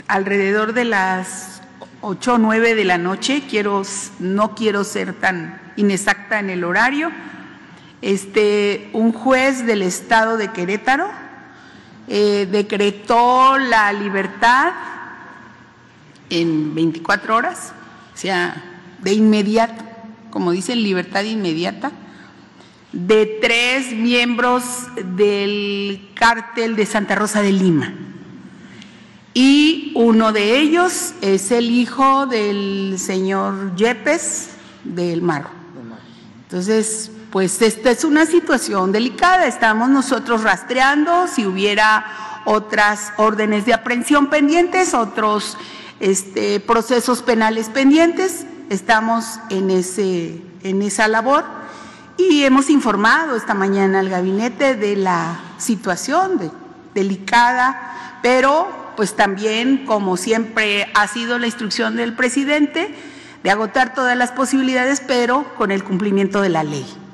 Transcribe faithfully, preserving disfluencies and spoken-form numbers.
alrededor de las ocho o nueve de la noche, quiero, no quiero ser tan inexacta en el horario, este, un juez del estado de Querétaro eh, decretó la libertad en veinticuatro horas, o sea, de inmediato, como dicen, libertad inmediata, de tres miembros del cártel de Santa Rosa de Lima. Y uno de ellos es el hijo del señor Yepes del Marro. Entonces, pues esta es una situación delicada. Estamos nosotros rastreando si hubiera otras órdenes de aprehensión pendientes, otros este, procesos penales pendientes. Estamos en, ese, en esa labor y hemos informado esta mañana al gabinete de la situación de, delicada, pero pues también, como siempre ha sido la instrucción del presidente, de agotar todas las posibilidades, pero con el cumplimiento de la ley.